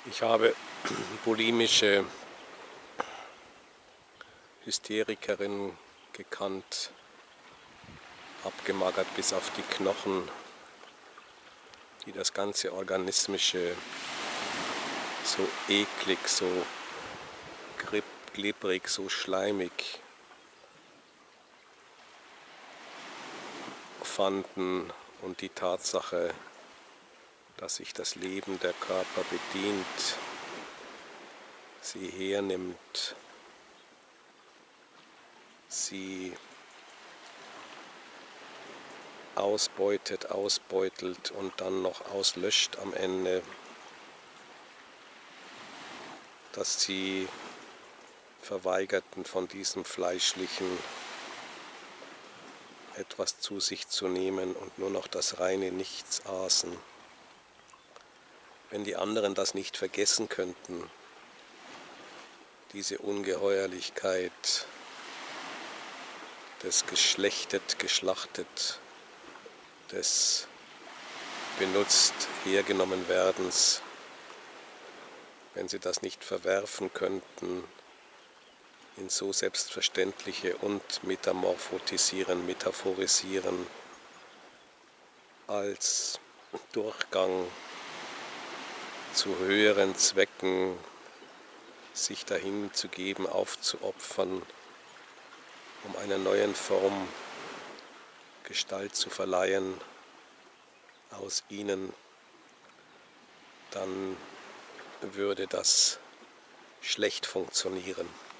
Ich habe bulimische Hysterikerinnen gekannt, abgemagert bis auf die Knochen, die das ganze Organismische so eklig, so glibberig, so schleimig fanden und die Tatsache, dass sich das Leben der Körper bedient, sie hernimmt, sie ausbeutet, ausbeutelt und dann noch auslöscht am Ende, dass sie verweigerten, von diesem Fleischlichen etwas zu sich zu nehmen und nur noch das reine Nichts aßen. Wenn die anderen das nicht vergessen könnten, diese Ungeheuerlichkeit des geschlechtet, geschlachtet, des benutzt, hergenommen Werdens, wenn sie das nicht verwerfen könnten in so selbstverständliche und metaphorisieren als Durchgang zu höheren Zwecken, sich dahin zu geben, aufzuopfern, um einer neuen Form Gestalt zu verleihen aus ihnen, dann würde das schlecht funktionieren.